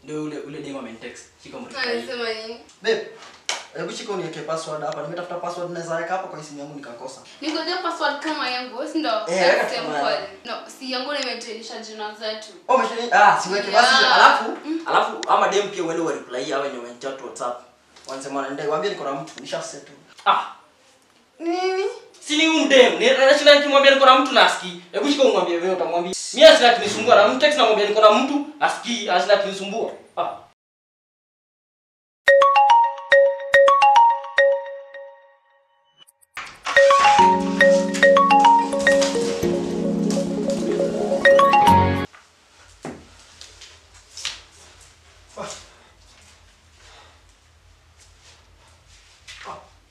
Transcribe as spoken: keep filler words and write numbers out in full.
Ndio ule ule demo amenitext. Shika mtu. Anasema nini? Babe, hebu shika uniweke password hapa. Nimetafuta password naweza weka hapa kwa simu yangu nikakosa. Ningoja password kama yangu, si ndio? Eh, no, si yangu nimetrainisha jina zetu. Oh, umeshini ah, siweke basi. Alafu, mm. alafu ama dem pia uende wa reply au wenye wamechat WhatsApp. Wanasema na ndio waambie niko na mtu nishasettle. Ah. Nini? Si ni umdem, ni anashinda nikimwambia niko na mtu na asikii. Hebu shika umwambie wewe utamwambia. Mimi asina kinisumbua na mtext na mwambia niko na mtu asikii, asina kinisumbua. Ah.